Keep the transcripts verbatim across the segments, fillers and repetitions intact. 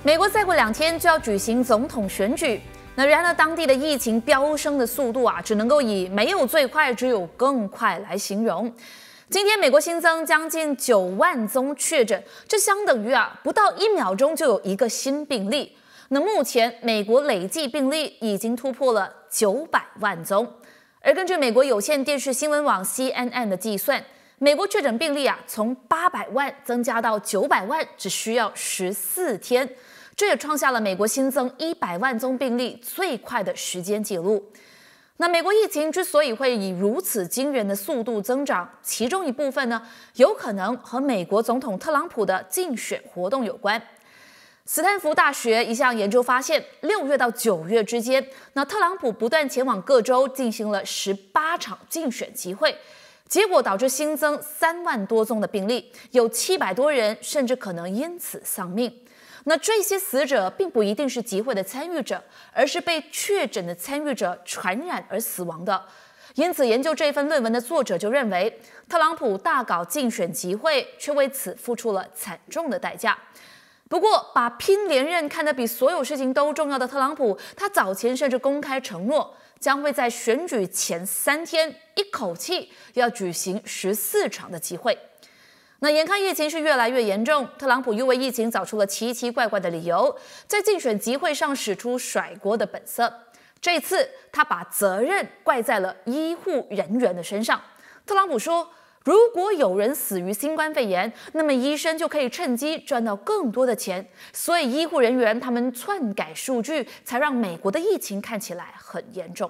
美国再过两天就要举行总统选举，那然而当地的疫情飙升的速度啊，只能够以没有最快，只有更快来形容。今天美国新增将近九万宗确诊，这相等于啊不到一秒钟就有一个新病例。那目前美国累计病例已经突破了九百万宗，而根据美国有线电视新闻网 C N N 的计算，美国确诊病例啊从八百万增加到九百万，只需要十四天。这也创下了美国新增一百万宗病例最快的时间记录。那美国疫情之所以会以如此惊人的速度增长，其中一部分呢，有可能和美国总统特朗普的竞选活动有关。斯坦福大学一项研究发现，六月到九月之间，那特朗普不断前往各州进行了十八场竞选集会，结果导致新增三万多宗的病例，有七百多人甚至可能因此丧命。那这些死者并不一定是集会的参与者，而是被确诊的参与者传染而死亡的。因此，研究这份论文的作者就认为，特朗普大搞竞选集会，却为此付出了惨重的代价。不过，把拼连任看得比所有事情都重要的特朗普，他早前甚至公开承诺，将会在选举前三天一口气要举行十四场的集会。那眼看疫情是越来越严重，特朗普又为疫情找出了奇奇怪怪的理由，在竞选集会上使出甩锅的本色。这次他把责任怪在了医护人员的身上。特朗普说，如果有人死于新冠肺炎，那么医生就可以趁机赚到更多的钱，所以医护人员他们篡改数据，才让美国的疫情看起来很严重。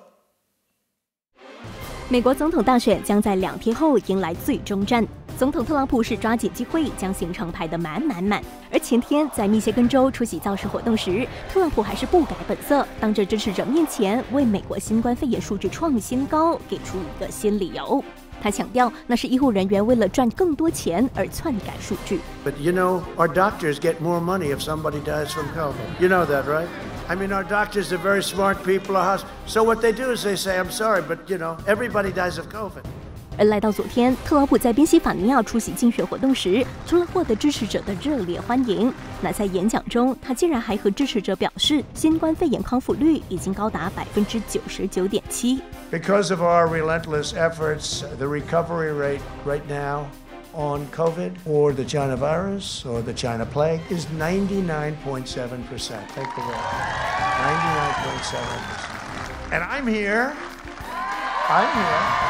美国总统大选将在两天后迎来最终战。总统特朗普是抓紧机会将行程排得满满满，而前天在密歇根州出席造势活动时，特朗普还是不改本色，当着支持者面前为美国新冠肺炎数据创新高给出一个新理由。他强调，那是医护人员为了赚更多钱而篡改数据。 But you know, our doctors get more money if somebody dies from COVID. You know that, right? I mean, our doctors are very smart people. So what they do is they say, "I'm sorry, but you know, everybody dies of COVID." 而来到昨天，特朗普在宾夕法尼亚出席竞选活动时，除了获得支持者的热烈欢迎，那在演讲中，他竟然还和支持者表示，新冠肺炎康复率已经高达百分之九十九点七。 Because of our relentless efforts, the recovery rate right now on COVID or the China virus or the China plague is ninety-nine point seven percent. Take the vote. ninety-nine point seven percent. And I'm here. I'm here.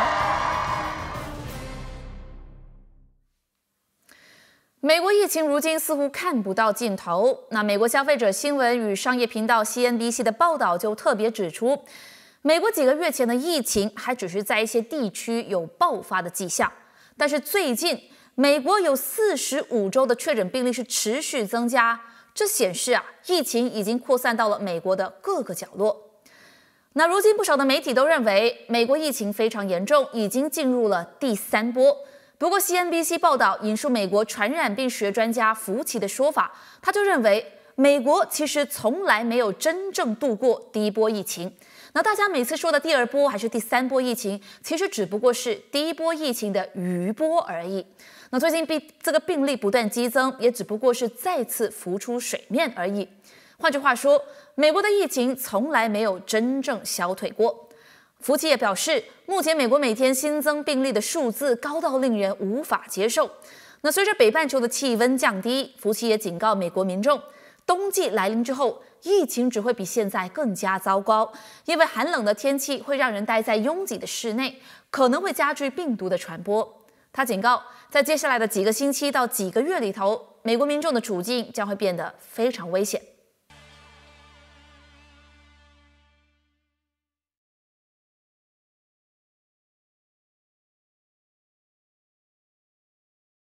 美国疫情如今似乎看不到尽头。那美国消费者新闻与商业频道 C N B C 的报道就特别指出，美国几个月前的疫情还只是在一些地区有爆发的迹象，但是最近美国有四十五州的确诊病例是持续增加，这显示啊，疫情已经扩散到了美国的各个角落。那如今不少的媒体都认为，美国疫情非常严重，已经进入了第三波。不过 C N B C 报道引述美国传染病学专家福奇的说法，他就认为美国其实从来没有真正度过第一波疫情。那大家每次说的第二波还是第三波疫情，其实只不过是第一波疫情的余波而已。那最近病这个病例不断激增，也只不过是再次浮出水面而已。换句话说，美国的疫情从来没有真正消退过。福奇也表示，目前美国每天新增病例的数字高到令人无法接受。那随着北半球的气温降低，福奇也警告美国民众，冬季来临之后，疫情只会比现在更加糟糕，因为寒冷的天气会让人待在拥挤的室内，可能会加剧病毒的传播。他警告，在接下来的几个星期到几个月里头，美国民众的处境将会变得非常危险。